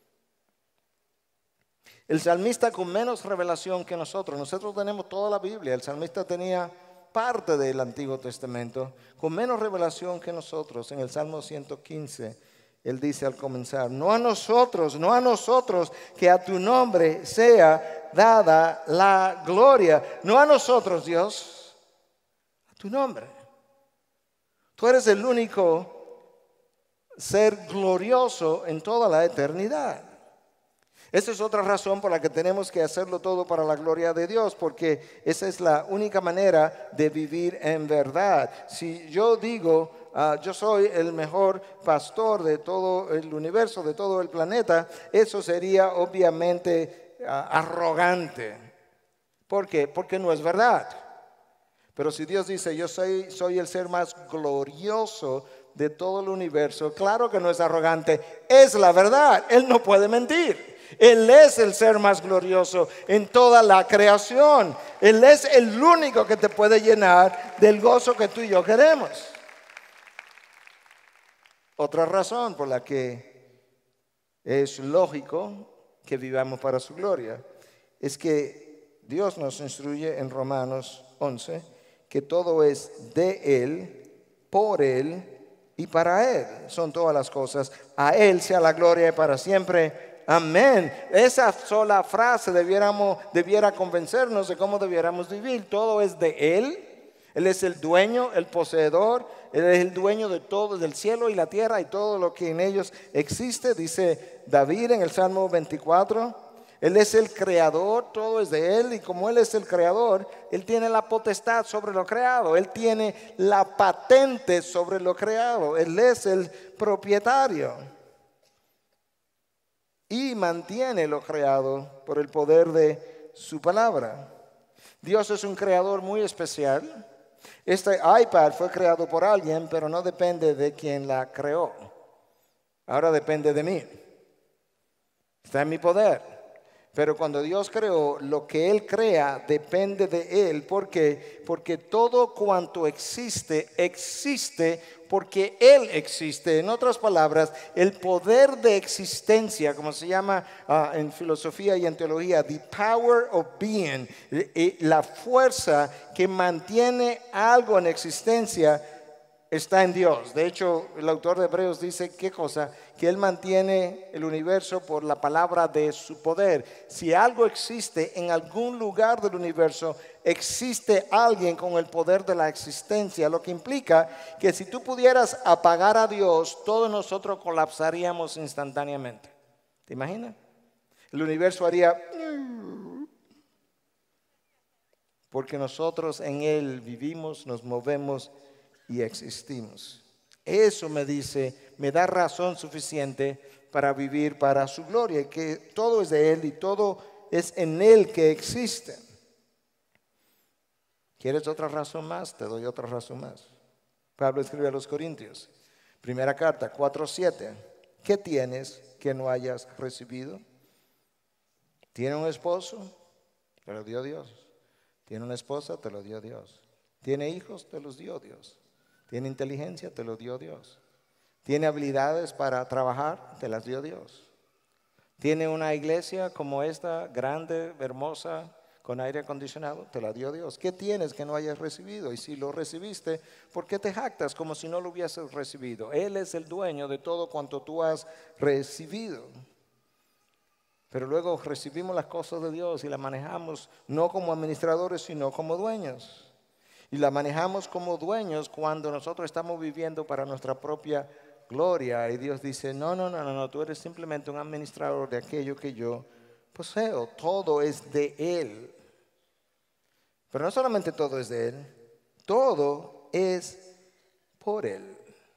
El salmista con menos revelación que nosotros tenemos toda la Biblia, el salmista tenía parte del Antiguo Testamento, con menos revelación que nosotros. En el Salmo 115, él dice al comenzar, no a nosotros, que a tu nombre sea dada la gloria. No a nosotros, Dios, a tu nombre. Tú eres el único ser glorioso en toda la eternidad. Esa es otra razón por la que tenemos que hacerlo todo para la gloria de Dios, porque esa es la única manera de vivir en verdad. Si yo digo, yo soy el mejor pastor de todo el universo, de todo el planeta, eso sería obviamente arrogante. ¿Por qué? Porque no es verdad. Pero si Dios dice, yo soy el ser más glorioso de todo el universo, claro que no es arrogante, es la verdad. Él no puede mentir. Él es el ser más glorioso en toda la creación. Él es el único que te puede llenar del gozo que tú y yo queremos. Otra razón por la que es lógico que vivamos para su gloria es que Dios nos instruye en Romanos 11 que todo es de Él, por Él y para Él. Son todas las cosas. A Él sea la gloria para siempre. Amén. Esa sola frase debiera convencernos de cómo debiéramos vivir. Todo es de Él. Él es el dueño, el poseedor. Él es el dueño de todo, del cielo y la tierra y todo lo que en ellos existe. Dice David en el Salmo 24. Él es el creador, todo es de Él. Y como Él es el creador, Él tiene la potestad sobre lo creado. Él tiene la patente sobre lo creado. Él es el propietario. Y mantiene lo creado por el poder de su palabra. Dios es un creador muy especial. Este iPad fue creado por alguien, pero no depende de quien la creó. Ahora depende de mí. Está en mi poder. Pero cuando Dios creó, lo que Él crea depende de Él. ¿Por qué? Porque todo cuanto existe, existe porque Él existe. En otras palabras, el poder de existencia, como se llama en filosofía y en teología, the power of being, la fuerza que mantiene algo en existencia, está en Dios. De hecho, el autor de Hebreos dice, ¿qué cosa? Que Él mantiene el universo por la palabra de su poder. Si algo existe en algún lugar del universo, existe alguien con el poder de la existencia, lo que implica que si tú pudieras apagar a Dios, todos nosotros colapsaríamos instantáneamente. ¿Te imaginas? El universo haría... porque nosotros en Él vivimos, nos movemos y existimos. Eso me dice, me da razón suficiente para vivir para su gloria, y que todo es de Él y todo es en Él que existe. ¿Quieres otra razón más? Te doy otra razón más. Pablo escribe a los Corintios, primera carta, 4:7. ¿Qué tienes que no hayas recibido? ¿Tiene un esposo? Te lo dio Dios. ¿Tiene una esposa? Te lo dio Dios. ¿Tiene hijos? Te los dio Dios. ¿Tiene inteligencia? Te lo dio Dios. ¿Tiene habilidades para trabajar? Te las dio Dios. ¿Tiene una iglesia como esta, grande, hermosa, con aire acondicionado? Te la dio Dios. ¿Qué tienes que no hayas recibido? Y si lo recibiste, ¿por qué te jactas como si no lo hubieses recibido? Él es el dueño de todo cuanto tú has recibido. Pero luego recibimos las cosas de Dios y las manejamos no como administradores, sino como dueños. Y la manejamos como dueños cuando nosotros estamos viviendo para nuestra propia gloria. Y Dios dice, no, tú eres simplemente un administrador de aquello que yo poseo. Todo es de Él. Pero no solamente todo es de Él, todo es por Él.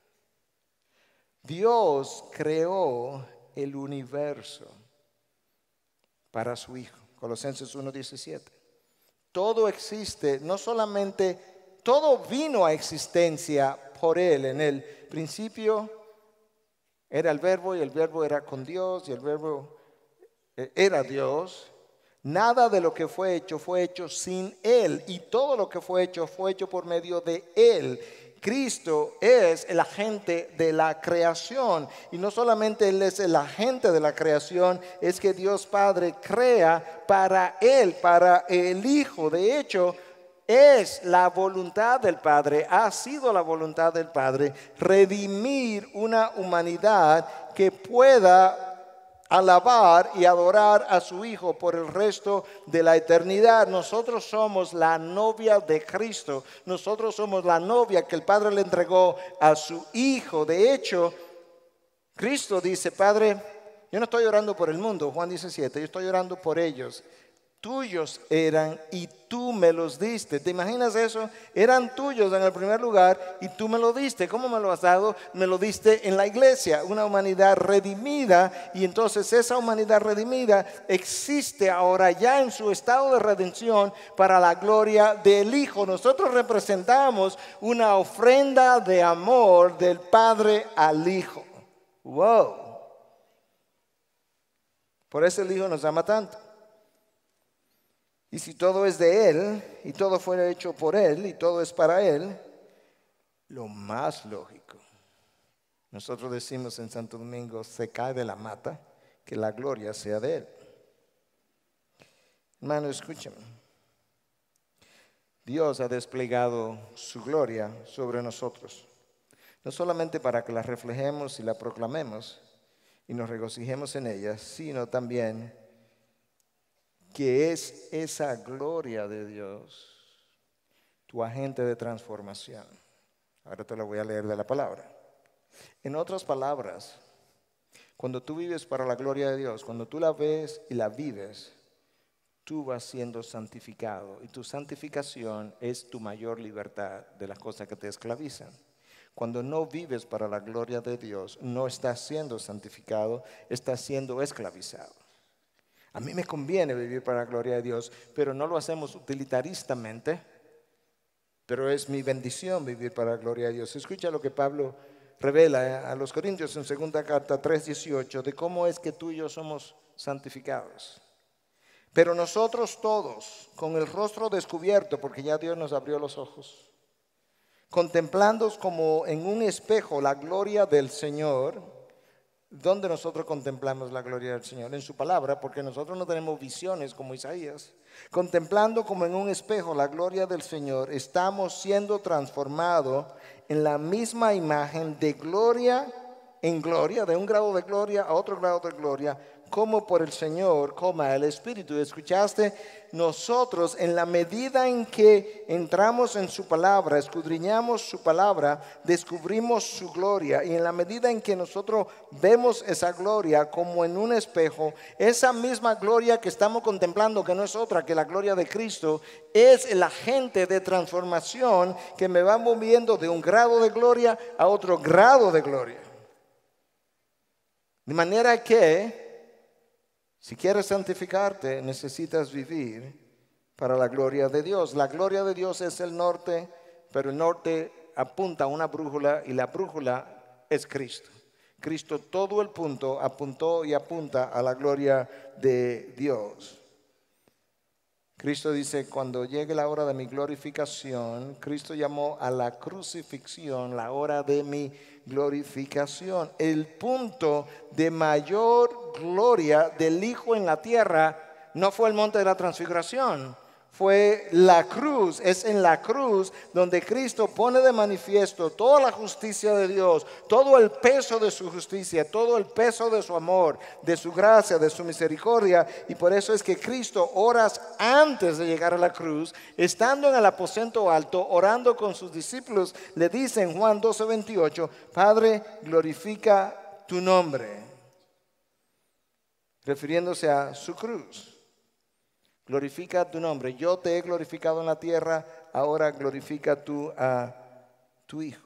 Dios creó el universo para su Hijo. Colosenses 1:17. Todo existe, no solamente, todo vino a existencia por Él. En el principio era el verbo y el verbo era con Dios y el verbo era Dios. Nada de lo que fue hecho sin Él, y todo lo que fue hecho por medio de Él. Cristo es el agente de la creación, y no solamente Él es el agente de la creación, es que Dios Padre crea para Él, para el Hijo. De hecho, es la voluntad del Padre, ha sido la voluntad del Padre redimir una humanidad que pueda alabar y adorar a su Hijo por el resto de la eternidad. Nosotros somos la novia de Cristo. Nosotros somos la novia que el Padre le entregó a su Hijo. De hecho, Cristo dice, Padre, yo no estoy orando por el mundo, Juan 17, yo estoy orando por ellos. Tuyos eran y tú me los diste. ¿Te imaginas eso? Eran tuyos en el primer lugar y tú me lo diste. ¿Cómo me lo has dado? Me lo diste en la iglesia, una humanidad redimida. Y entonces esa humanidad redimida existe ahora ya en su estado de redención para la gloria del Hijo. Nosotros representamos una ofrenda de amor del Padre al Hijo. ¡Wow! Por eso el Hijo nos ama tanto. Y si todo es de Él, y todo fue hecho por Él, y todo es para Él, lo más lógico, nosotros decimos en Santo Domingo, se cae de la mata, que la gloria sea de Él. Hermano, escúchame. Dios ha desplegado su gloria sobre nosotros, no solamente para que la reflejemos y la proclamemos, y nos regocijemos en ella, sino también que es esa gloria de Dios tu agente de transformación. Ahora te lo voy a leer de la palabra. En otras palabras, cuando tú vives para la gloria de Dios, cuando tú la ves y la vives, tú vas siendo santificado, y tu santificación es tu mayor libertad de las cosas que te esclavizan. Cuando no vives para la gloria de Dios, no estás siendo santificado, estás siendo esclavizado. A mí me conviene vivir para la gloria de Dios, pero no lo hacemos utilitaristamente, pero es mi bendición vivir para la gloria de Dios. Escucha lo que Pablo revela a los Corintios en 2 carta 3:18 de cómo es que tú y yo somos santificados. Pero nosotros todos, con el rostro descubierto, porque ya Dios nos abrió los ojos, contemplando como en un espejo la gloria del Señor. ¿Dónde nosotros contemplamos la gloria del Señor? En su palabra, porque nosotros no tenemos visiones como Isaías. Contemplando como en un espejo la gloria del Señor, estamos siendo transformados en la misma imagen de gloria en gloria, de un grado de gloria a otro grado de gloria, como por el Señor, como el Espíritu. ¿Escuchaste? Nosotros, en la medida en que entramos en su palabra, escudriñamos su palabra, descubrimos su gloria. Y en la medida en que nosotros vemos esa gloria como en un espejo, esa misma gloria que estamos contemplando, que no es otra que la gloria de Cristo, es el agente de transformación que me va moviendo de un grado de gloria a otro grado de gloria. De manera que si quieres santificarte, necesitas vivir para la gloria de Dios. La gloria de Dios es el norte, pero el norte apunta a una brújula y la brújula es Cristo. Cristo, todo el punto apuntó y apunta a la gloria de Dios. Cristo dice, cuando llegue la hora de mi glorificación, Cristo llamó a la crucifixión la hora de mi glorificación. El punto de mayor gloria del Hijo en la tierra no fue el monte de la transfiguración, fue la cruz. Es en la cruz donde Cristo pone de manifiesto toda la justicia de Dios, todo el peso de su justicia, todo el peso de su amor, de su gracia, de su misericordia. Y por eso es que Cristo, horas antes de llegar a la cruz, estando en el aposento alto, orando con sus discípulos, le dice en Juan 12:28, Padre, glorifica tu nombre, refiriéndose a su cruz. Glorifica tu nombre. Yo te he glorificado en la tierra, ahora glorifica tú a tu Hijo.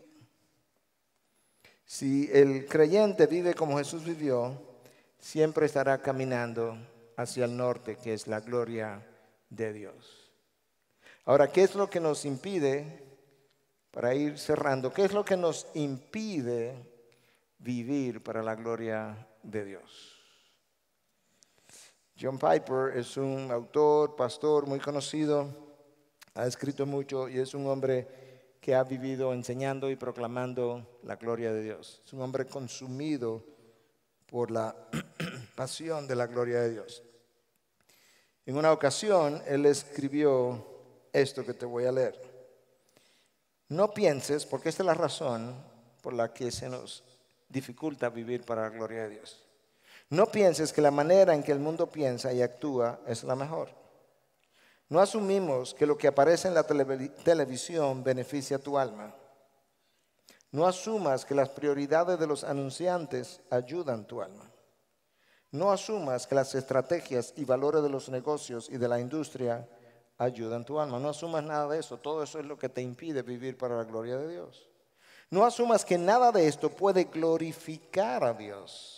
Si el creyente vive como Jesús vivió, siempre estará caminando hacia el norte, que es la gloria de Dios. Ahora, ¿qué es lo que nos impide, para ir cerrando, qué es lo que nos impide vivir para la gloria de Dios? John Piper es un autor, pastor muy conocido, ha escrito mucho y es un hombre que ha vivido enseñando y proclamando la gloria de Dios. Es un hombre consumido por la pasión de la gloria de Dios. En una ocasión, él escribió esto que te voy a leer. No pienses, porque esta es la razón por la que se nos dificulta vivir para la gloria de Dios. No pienses que la manera en que el mundo piensa y actúa es la mejor. No asumimos que lo que aparece en la televisión beneficia a tu alma. No asumas que las prioridades de los anunciantes ayudan tu alma. No asumas que las estrategias y valores de los negocios y de la industria ayudan tu alma. No asumas nada de eso. Todo eso es lo que te impide vivir para la gloria de Dios. No asumas que nada de esto puede glorificar a Dios.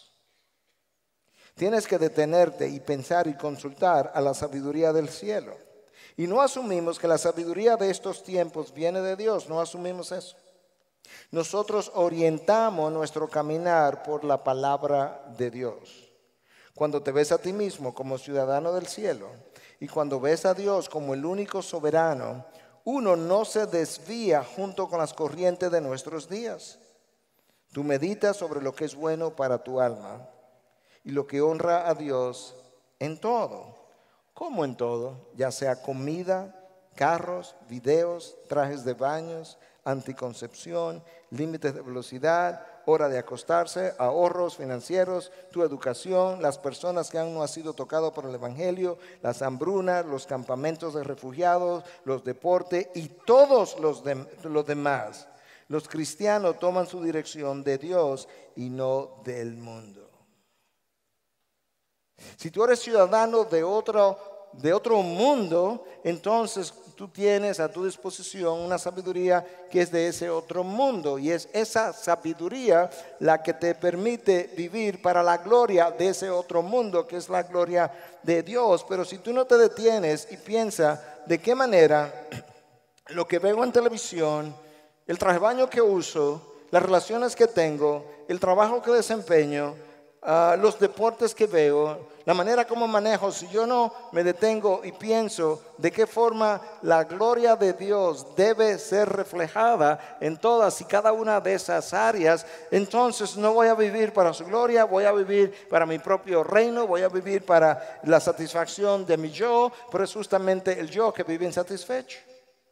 Tienes que detenerte y pensar y consultar a la sabiduría del cielo. Y no asumimos que la sabiduría de estos tiempos viene de Dios. No asumimos eso. Nosotros orientamos nuestro caminar por la palabra de Dios. Cuando te ves a ti mismo como ciudadano del cielo y cuando ves a Dios como el único soberano, uno no se desvía junto con las corrientes de nuestros días. Tú meditas sobre lo que es bueno para tu alma y lo que honra a Dios en todo. ¿Cómo en todo? Ya sea comida, carros, videos, trajes de baños, anticoncepción, límites de velocidad, hora de acostarse, ahorros financieros, tu educación, las personas que aún no han sido tocadas por el Evangelio, las hambrunas, los campamentos de refugiados, los deportes y todos los demás. Los cristianos toman su dirección de Dios y no del mundo. Si tú eres ciudadano de otro de otro mundo, entonces tú tienes a tu disposición una sabiduría que es de ese otro mundo. Y es esa sabiduría la que te permite vivir para la gloria de ese otro mundo, que es la gloria de Dios. Pero si tú no te detienes y piensas de qué manera lo que veo en televisión, el traje de baño que uso, las relaciones que tengo, el trabajo que desempeño, los deportes que veo, la manera como manejo, si yo no me detengo y pienso de qué forma la gloria de Dios debe ser reflejada en todas y cada una de esas áreas, entonces no voy a vivir para su gloria, voy a vivir para mi propio reino, voy a vivir para la satisfacción de mi yo, pero es justamente el yo que vive insatisfecho.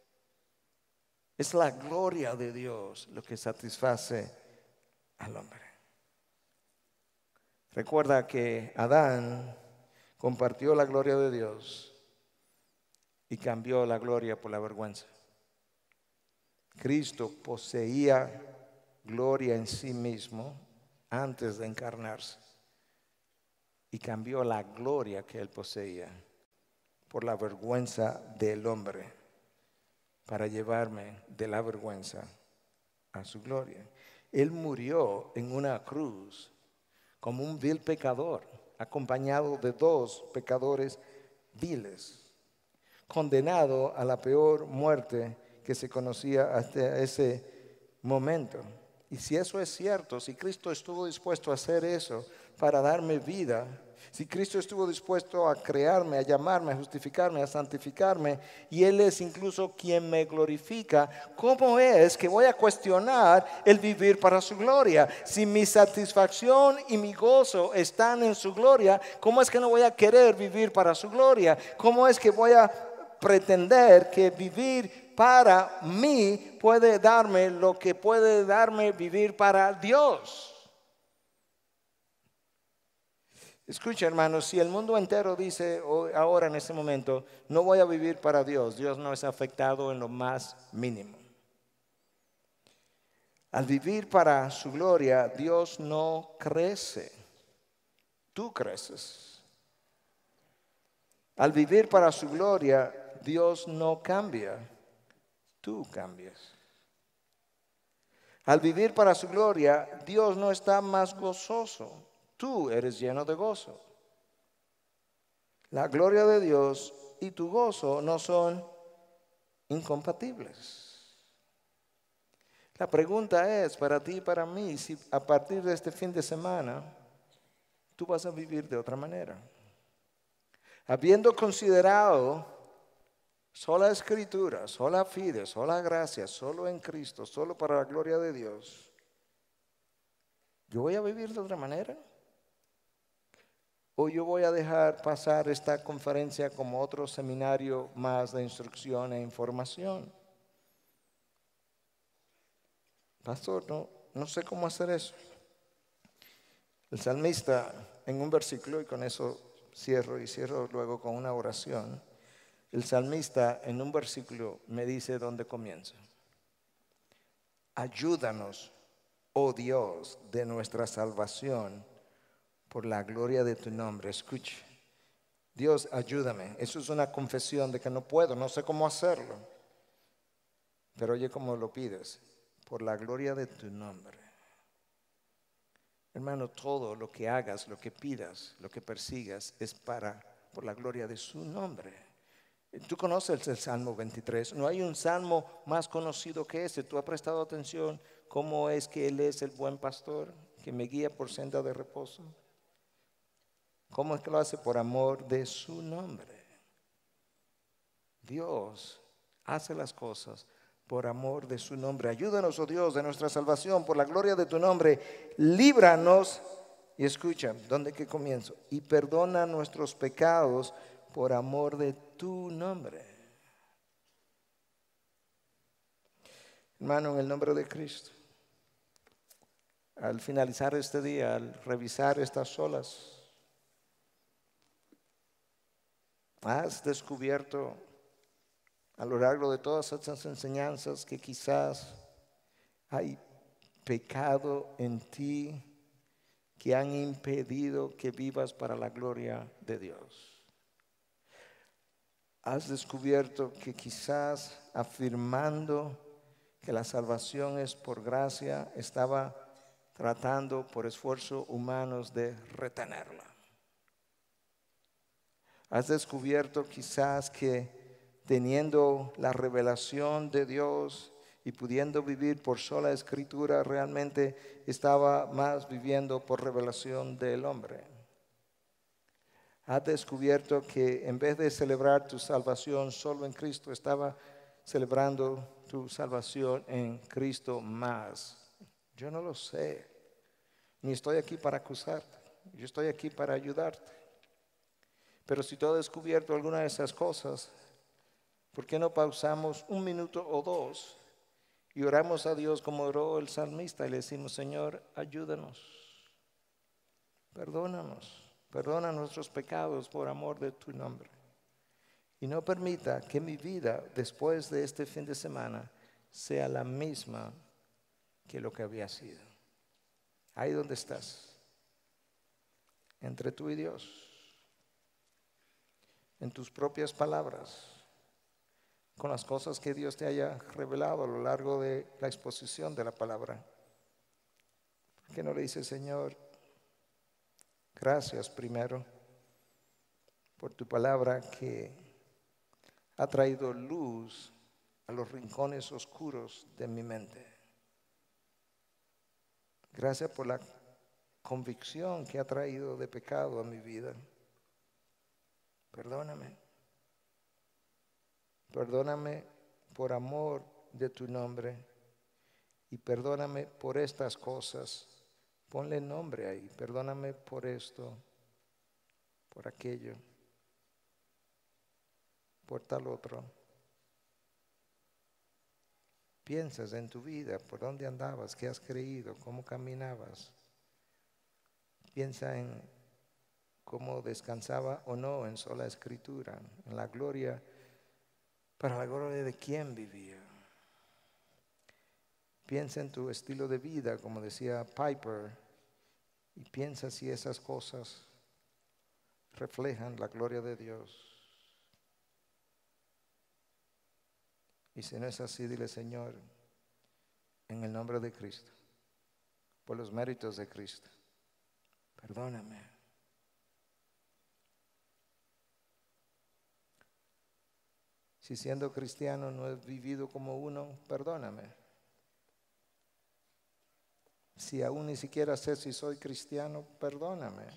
Es la gloria de Dios lo que satisface al hombre. Recuerda que Adán compartió la gloria de Dios y cambió la gloria por la vergüenza. Cristo poseía gloria en sí mismo antes de encarnarse y cambió la gloria que él poseía por la vergüenza del hombre para llevarme de la vergüenza a su gloria. Él murió en una cruz como un vil pecador, acompañado de dos pecadores viles, condenado a la peor muerte que se conocía hasta ese momento. Y si eso es cierto, si Cristo estuvo dispuesto a hacer eso para darme vida, si Cristo estuvo dispuesto a crearme, a llamarme, a justificarme, a santificarme, y Él es incluso quien me glorifica, ¿cómo es que voy a cuestionar el vivir para su gloria? Si mi satisfacción y mi gozo están en su gloria, ¿cómo es que no voy a querer vivir para su gloria? ¿Cómo es que voy a pretender que vivir para mí puede darme lo que puede darme vivir para Dios? Escucha, hermanos, si el mundo entero dice ahora en este momento, no voy a vivir para Dios, Dios no es afectado en lo más mínimo. Al vivir para su gloria, Dios no crece, tú creces. Al vivir para su gloria, Dios no cambia, tú cambias. Al vivir para su gloria, Dios no está más gozoso, tú eres lleno de gozo. La gloria de Dios y tu gozo no son incompatibles. La pregunta es para ti y para mí, si a partir de este fin de semana tú vas a vivir de otra manera. Habiendo considerado sola escritura, sola fide, sola gracia, solo en Cristo, solo para la gloria de Dios, ¿yo voy a vivir de otra manera? ¿O yo voy a dejar pasar esta conferencia como otro seminario más de instrucción e información? Pastor, no sé cómo hacer eso. El salmista en un versículo, y con eso cierro luego con una oración. El salmista en un versículo me dice dónde comienza. Ayúdanos, oh Dios, de nuestra salvación, por la gloria de tu nombre. Escuche, Dios, ayúdame. Eso es una confesión de que no puedo, no sé cómo hacerlo. Pero oye cómo lo pides, por la gloria de tu nombre. Hermano, todo lo que hagas, lo que pidas, lo que persigas es por la gloria de su nombre. Tú conoces el Salmo 23, no hay un salmo más conocido que ese. ¿Tú has prestado atención cómo es que Él es el buen pastor que me guía por senda de reposo? ¿Cómo es que lo hace? Por amor de su nombre. Dios hace las cosas por amor de su nombre. Ayúdanos, oh Dios, de nuestra salvación, por la gloria de tu nombre. Líbranos, y escucha, ¿dónde que comienzo? Y perdona nuestros pecados por amor de tu nombre. Hermano, en el nombre de Cristo, al finalizar este día, al revisar estas olas, has descubierto a lo largo de todas estas enseñanzas que quizás hay pecado en ti que han impedido que vivas para la gloria de Dios. has descubierto que quizás afirmando que la salvación es por gracia, estaba tratando por esfuerzos humanos de retenerla. Has descubierto quizás que teniendo la revelación de Dios y pudiendo vivir por sola escritura, realmente estaba más viviendo por revelación del hombre. Has descubierto que en vez de celebrar tu salvación solo en Cristo, estaba celebrando tu salvación en Cristo más. Yo no lo sé, ni estoy aquí para acusarte, yo estoy aquí para ayudarte. Pero si tú has descubierto alguna de esas cosas, ¿por qué no pausamos un minuto o dos y oramos a Dios como oró el salmista y le decimos, Señor, ayúdanos, perdónanos, perdona nuestros pecados por amor de tu nombre. Y no permita que mi vida después de este fin de semana sea la misma que lo que había sido. Ahí donde estás, entre tú y Dios, en tus propias palabras, con las cosas que Dios te haya revelado a lo largo de la exposición de la palabra. ¿Por qué no le dices, Señor, gracias primero por tu palabra que ha traído luz a los rincones oscuros de mi mente? Gracias por la convicción que ha traído de pecado a mi vida. Perdóname. Perdóname por amor de tu nombre y perdóname por estas cosas. Ponle nombre ahí. Perdóname por esto, por aquello, por tal otro. Piensas en tu vida, por dónde andabas, qué has creído, cómo caminabas. Piensa en cómo descansaba o no en sola escritura, en la gloria, para la gloria de quién vivía. Piensa en tu estilo de vida, como decía Piper, y piensa si esas cosas reflejan la gloria de Dios. Y si no es así, dile, Señor, en el nombre de Cristo, por los méritos de Cristo, perdóname. Si siendo cristiano no he vivido como uno, perdóname. Si aún ni siquiera sé si soy cristiano, perdóname.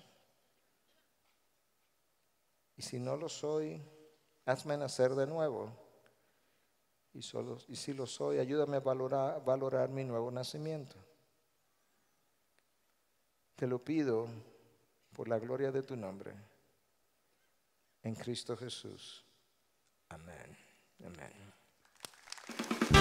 Y si no lo soy, hazme nacer de nuevo. Y si lo soy, ayúdame a valorar mi nuevo nacimiento. Te lo pido por la gloria de tu nombre, en Cristo Jesús. Amén. Amén.